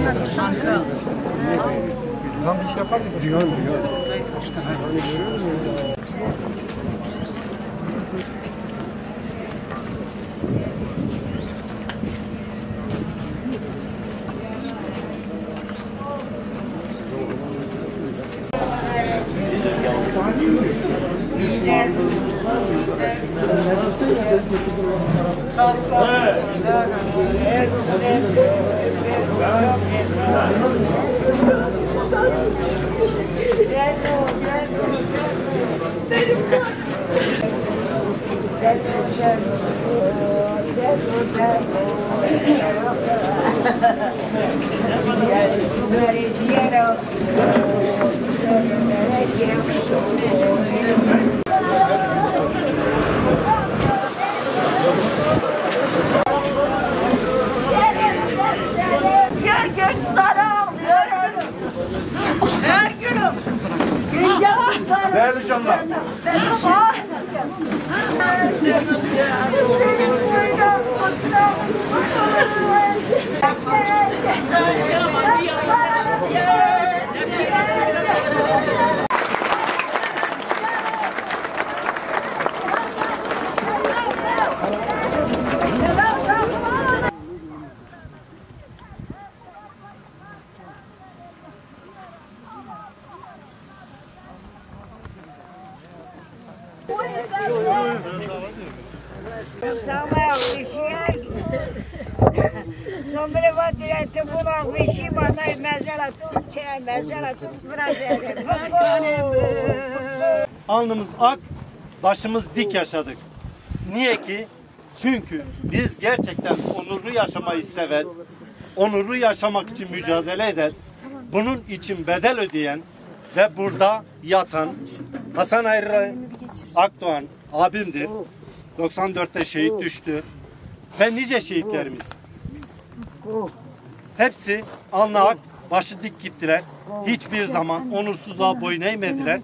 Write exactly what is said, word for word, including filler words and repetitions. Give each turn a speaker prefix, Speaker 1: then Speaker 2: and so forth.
Speaker 1: Tam bir şey yapar mı? Cihan, cihan. Değerli canlar. Alnımız ak, başımız dik yaşadık. Niye ki? Çünkü biz gerçekten onurlu yaşamayı seven, onurlu yaşamak için mücadele eden, bunun için bedel ödeyen ve burada yatan Hasan Hayri Akdoğan abimdir. doksan dörtte şehit düştü. Ve nice şehitlerimiz. Hepsi alnı ak, başı dik gittiler. Hiçbir zaman onursuzluğa boyun eğmediler.